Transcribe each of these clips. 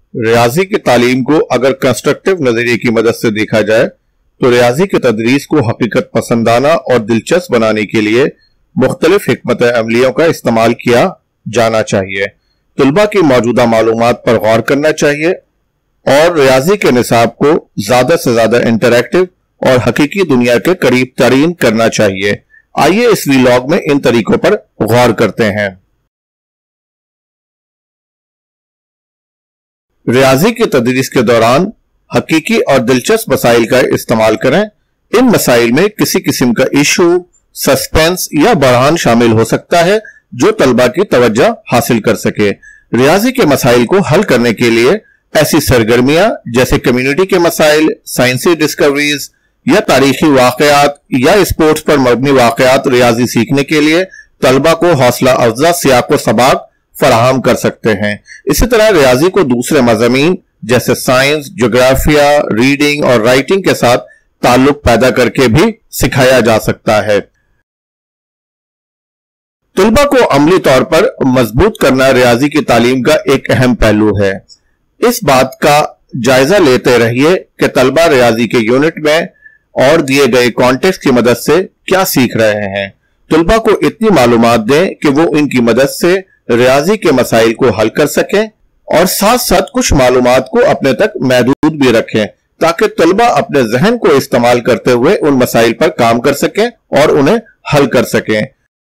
ریاضی کی تعلیم کو اگر کنسٹرکٹیو نظریے کی مدد سے دیکھا جائے تو ریاضی کی تدریس کو حقیقت پسندانہ اور دلچسپ بنانے کے لیے مختلف حکمت عملیوں کا استعمال کیا جانا چاہیے۔ طلباء کی موجودہ معلومات پر غور کرنا چاہیے اور ریاضی کے نصاب کو زیادہ سے زیادہ انٹریکٹیو اور حقیقی دنیا کے قریب ترین کرنا چاہیے۔ آئیے اس ویلاگ میں ان طریقوں پر غور کرتے ہیں۔ ریاضی کی تدریس کے دوران حقیقی اور دلچسپ مسائل کا استعمال کریں۔ ان مسائل میں کسی قسم کا ایشو، سسپینس یا بحران شامل ہو سکتا ہے جو طلباء کی توجہ حاصل کر سکے۔ ریاضی کے مسائل کو حل کرنے کے لیے ایسی سرگرمیاں جیسے کمیونٹی کے مسائل، سائنسی ڈسکوریز یا تاریخی واقعات یا اسپورٹس پر مبنی واقعات ریاضی سیکھنے کے لیے طلباء کو حوصلہ افزا سیاق و سباق فراہم کر سکتے ہیں۔ اسی طرح ریاضی کو دوسرے مضامین جیسے سائنس، جغرافیہ، ریڈنگ اور رائٹنگ کے ساتھ تعلق پیدا کر کے بھی سکھایا جا سکتا ہے۔ طلباء کو عملی طور پر مضبوط کرنا ریاضی کی تعلیم کا ایک اہم پہلو ہے۔ اس بات کا جائزہ لیتے رہیے کہ طلباء ریاضی کے یونٹ میں اور دیے گئے کانٹیکسٹ کی مدد سے کیا سیکھ رہے ہیں۔ طلباء کو اتنی معلومات دیں کہ وہ ان کی مدد سے ریاضی کے مسائل کو حل کر سکیں اور ساتھ ساتھ کچھ معلومات کو اپنے تک محدود بھی رکھیں تاکہ طلباء اپنے ذہن کو استعمال کرتے ہوئے ان مسائل پر کام کر سکیں اور انہیں حل کر سکیں۔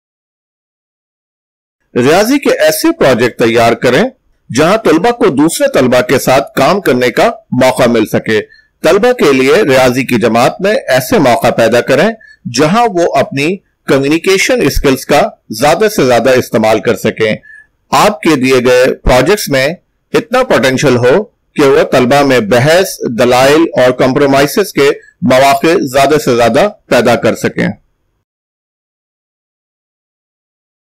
ریاضی کے ایسے پروجیکٹ تیار کریں جہاں طلباء کو دوسرے طلباء کے ساتھ کام کرنے کا موقع مل سکے۔ طلباء کے لیے ریاضی کی جماعت میں ایسے موقع پیدا کریں جہاں وہ اپنی کمیونیکیشن اسکلز کا زیادہ سے زیادہ استعمال کر سکیں۔ آپ کے دیے گئے پروجیکٹس میں اتنا پوٹینشل ہو کہ وہ طلباء میں بحث، دلائل اور کمپرومائسز کے مواقع زیادہ سے زیادہ پیدا کر سکیں۔